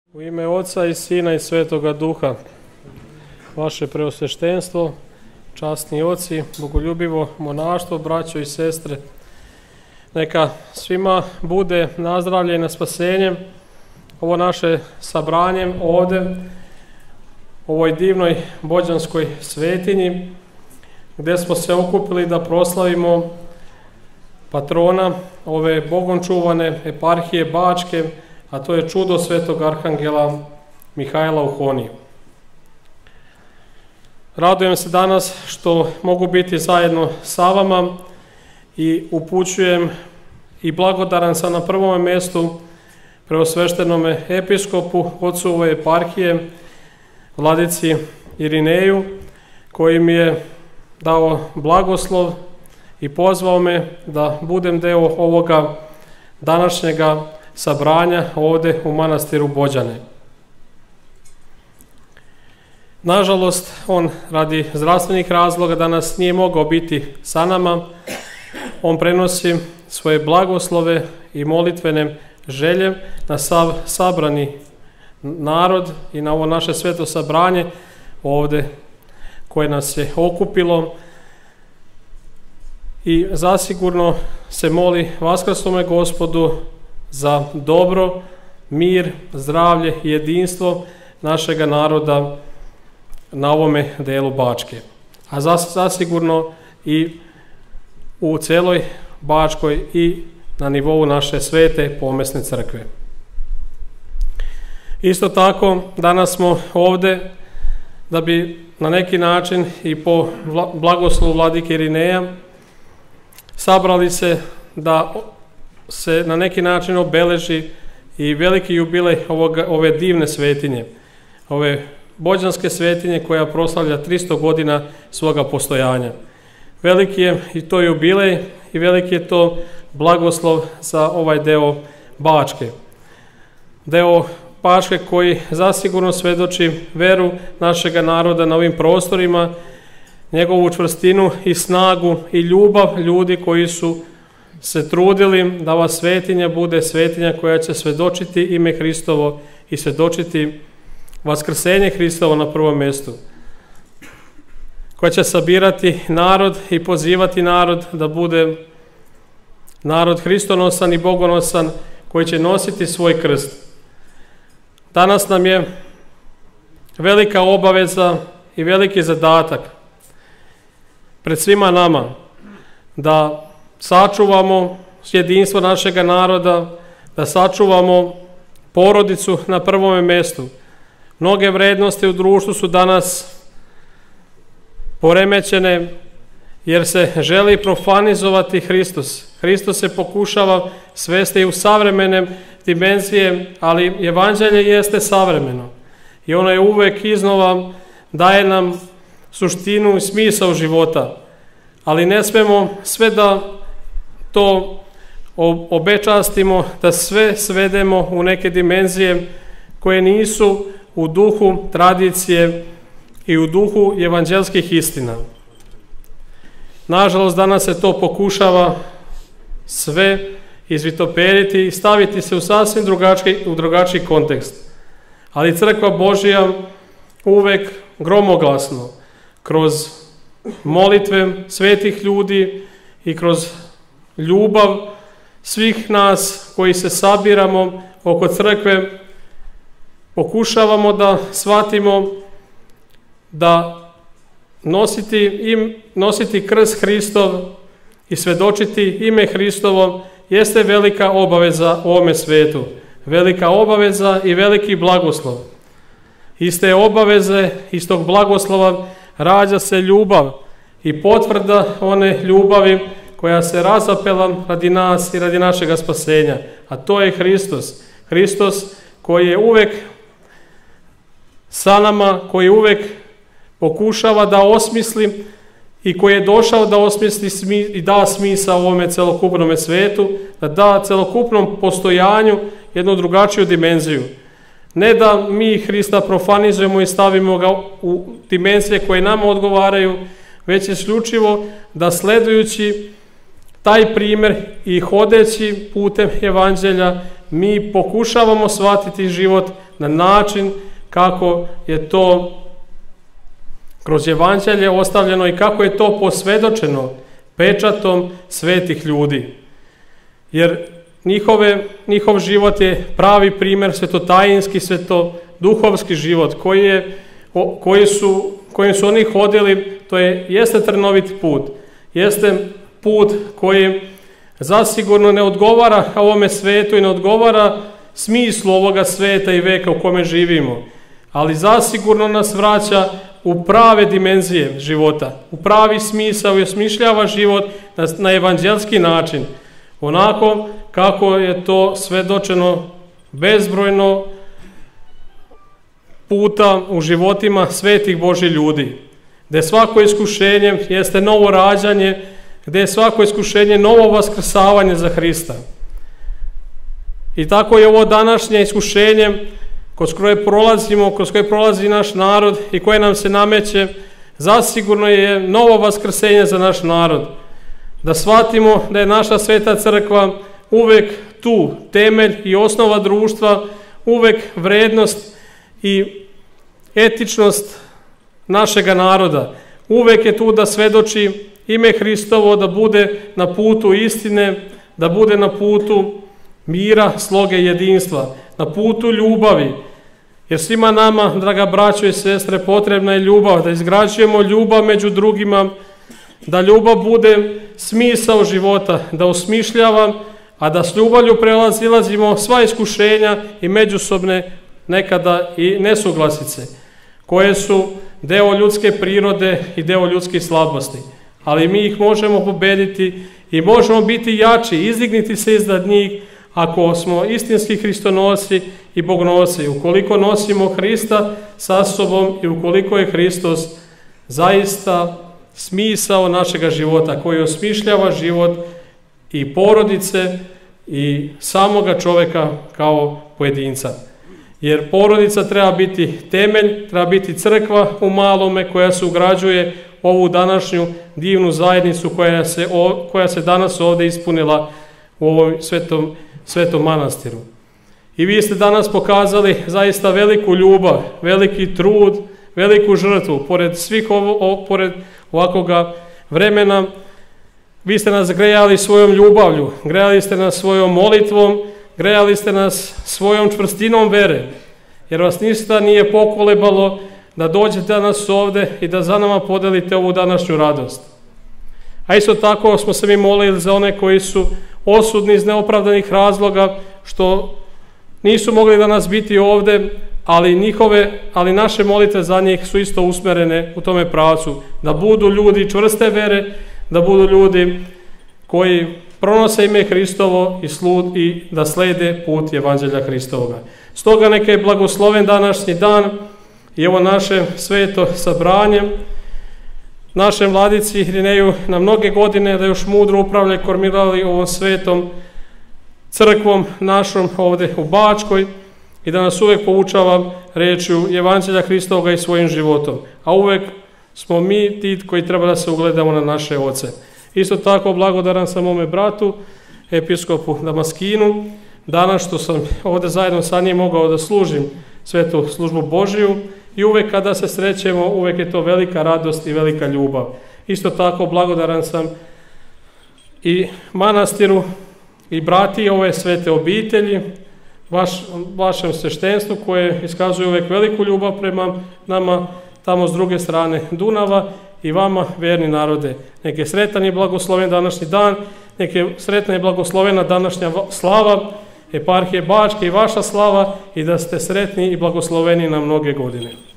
U ime Oca i Sina i Svetoga Duha, vaše preosveštenstvo, časni oci, bogoljubivo monaštvo, braćo i sestre, neka svima bude nazdravlje i na spasenje ovo naše sabranje ovde, u ovoj divnoj bođanskoj svetinji, gdje smo se okupili da proslavimo patrona ove Bogom čuvane eparhije Bačke, a to je čudo svetog arhangela Mihajla u Honiji. Radujem se danas što mogu biti zajedno sa vama i upućujem i blagodaran sam na prvom mjestu preosveštenome episkopu, ocu ove eparhije, vladici Irineju, koji mi je dao blagoslov i pozvao me da budem deo ovoga današnjega sabranja ovdje u manastiru Bođane. Nažalost, on radi zdravstvenih razloga danas nije mogao biti sa nama. On prenosi svoje blagoslove i molitvene želje na sav sabrani narod i na ovo naše sveto sabranje ovdje koje nas je okupilo, i zasigurno se moli vaskrslome Gospodu za dobro, mir, zdravlje i jedinstvo našega naroda na ovome delu Bačke. A zasigurno i u celoj Bačkoj i na nivou naše svete pomesne crkve. Isto tako, danas smo ovdje da bi na neki način i po blagoslovu vladike Irineja sabrali se da se na neki način obeleži i veliki jubilej ove divne svetinje, ove bođanske svetinje koja proslavlja 300 godina svoga postojanja. Veliki je i to jubilej i veliki je to blagoslov za ovaj deo Bačke. Deo Bačke koji zasigurno svedoči veru našega naroda na ovim prostorima, njegovu čvrstinu i snagu i ljubav ljudi koji su se trudili da ova svetinja bude svetinja koja će svedočiti ime Hristovo i svedočiti vaskrsenje Hristovo na prvom mjestu, koja će sabirati narod i pozivati narod da bude narod hristonosan i bogonosan, koji će nositi svoj krst. Danas nam je velika obaveza i veliki zadatak pred svima nama da sačuvamo jedinstvo našega naroda, da sačuvamo porodicu na prvom mjestu. Mnoge vrednosti u društvu su danas poremećene jer se želi profanizovati Hristos. Hristos se pokušava svesti u savremene dimenzije, ali evanđelje jeste savremeno i ono je uvek iznova daje nam suštinu i smisao života, ali ne smemo sve da to obečastimo, da sve svedemo u neke dimenzije koje nisu u duhu tradicije i u duhu evanđelskih istina. Nažalost, danas se to pokušava sve izvitoperiti i staviti se u sasvim drugačiji kontekst. Ali Crkva Božja uvek gromoglasno, kroz molitve svetih ljudi i kroz ljubav svih nas koji se sabiramo oko crkve, pokušavamo da shvatimo da nositi krst Hristov i svedočiti ime Hristovo jeste velika obaveza u ovome svetu. Velika obaveza i veliki blagoslov. Iz te obaveze, iz tog blagoslova rađa se ljubav i potvrda one ljubavi koja se razapela radi nas i radi našega spasenja. A to je Hristos. Hristos koji je uvek sa nama, koji uvek pokušava da osmisli i koji je došao da osmisli i da smisao ovome celokupnom svetu, da da celokupnom postojanju jednu drugačiju dimenziju. Ne da mi Hrista profanizujemo i stavimo ga u dimenzije koje nama odgovaraju, već isključivo da sledujući taj primjer i hodeći putem evanđelja mi pokušavamo shvatiti život na način kako je to kroz evanđelje ostavljeno i kako je to posvjedočeno pečatom svetih ljudi. Jer njihov život je pravi primjer, svetotajinski, svetoduhovski život kojim su oni hodili. To jeste trnovit put, jeste put koji zasigurno ne odgovara ovome svetu i ne odgovara smislu ovoga sveta i veka u kome živimo, ali zasigurno nas vraća u prave dimenzije života, u pravi smisao i osmišljava život na evanđelski način, onako kako je to svedočeno bezbrojno puta u životima svetih Božjih ljudi, gdje svako iskušenje jeste novo rađanje, gdje je svako iskušenje novo vaskrsavanje za Hrista. I tako je ovo današnje iskušenje kroz koje prolazi naš narod i koje nam se nameće, zasigurno je novo vaskrsenje za naš narod. Da shvatimo da je naša sveta crkva uvek tu temelj i osnova društva, uvek vrednost i etičnost našega naroda. Uvek je tu da svedoči ime Hristovo, da bude na putu istine, da bude na putu mira, sloge i jedinstva, na putu ljubavi. Jer svima nama, draga braćo i sestre, potrebna je ljubav, da izgrađujemo ljubav među drugima, da ljubav bude smisao života, da osmišljava, a da s ljubavlju prelazimo sva iskušenja i međusobne nekada i nesuglasice, koje su deo ljudske prirode i deo ljudskih slabosti. Ali mi ih možemo pobediti i možemo biti jači, izdigniti se iznad njih, ako smo istinski hristonosi i bognosi, ukoliko nosimo Hrista sa sobom i ukoliko je Hristos zaista smisao našega života, koji osmišljava život i porodice i samoga čovjeka kao pojedinca. Jer porodica treba biti temelj, treba biti crkva u malome koja se ugrađuje ovu današnju divnu zajednicu koja se danas ovdje ispunila u ovom svetom manastiru. I vi ste danas pokazali zaista veliku ljubav, veliki trud, veliku žrtvu. Pored ovakvoga vremena, vi ste nas grejali svojom ljubavlju, grejali ste nas svojom molitvom, grejali ste nas svojom čvrstinom vere, jer vas ništa nije pokolebalo da dođete danas ovdje i da za nama podelite ovu današnju radost. A isto tako smo se mi molili za one koji su osudni iz neopravdanih razloga, što nisu mogli danas biti ovdje, ali naše molitve za njih su isto usmjerene u tome pravcu, da budu ljudi čvrste vere, da budu ljudi koji pronose ime Hristovo i da slede put evanđelja Hristovoga. Stoga neka je blagosloven današnji dan i ovo naše sveto sabranje, našem vladici Irineju na mnoge godine da još mudro upravlja i kormirali ovom svetom crkvom našom ovdje u Bačkoj i da nas uvijek poučava rečju evanđelja Hristovoga i svojim životom. A uvijek smo mi ti koji treba da se ugledamo na naše oce. Isto tako blagodaran sam mome bratu, episkopu Damaskinu, danas što sam ovdje zajedno sa njim mogao da služim svetu službu Božiju i uvijek kada se srećemo, uvijek je to velika radost i velika ljubav. Isto tako blagodaran sam i manastiru i brati ove svete obitelji, vašem sveštenstvu koje iskazuje uvijek veliku ljubav prema nama tamo s druge strane Dunava i vama, verni narode. Nek je sretan i blagosloven današnji dan, nek je sretna i blagoslovena današnja slava eparhije Bačke i vaša slava i da ste sretni i blagosloveni na mnoge godine.